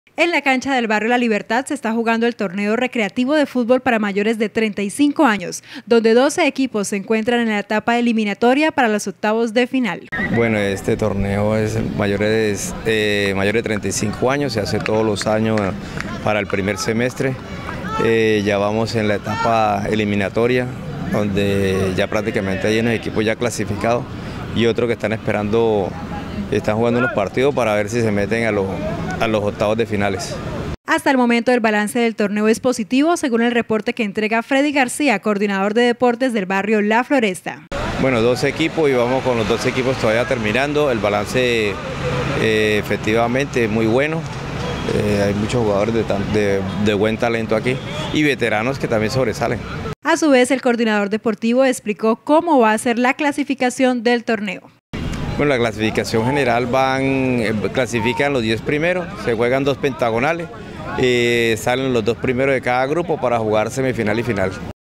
En la cancha del barrio La Libertad se está jugando el torneo recreativo de fútbol para mayores de 35 años, donde 12 equipos se encuentran en la etapa eliminatoria para los octavos de final. Bueno, este torneo es mayores de 35 años, se hace todos los años para el primer semestre. Ya vamos en la etapa eliminatoria, donde ya prácticamente hay unos equipos ya clasificados y otros que están esperando. Están jugando unos partidos para ver si se meten a los octavos de finales. Hasta el momento el balance del torneo es positivo, según el reporte que entrega Freddy García, coordinador de deportes del barrio La Floresta. Bueno, 12 equipos y vamos con los 12 equipos todavía terminando. El balance efectivamente es muy bueno. Hay muchos jugadores de buen talento aquí y veteranos que también sobresalen. A su vez, el coordinador deportivo explicó cómo va a ser la clasificación del torneo. Bueno, la clasificación general clasifican los 10 primeros, se juegan 2 pentagonales, salen los 2 primeros de cada grupo para jugar semifinal y final.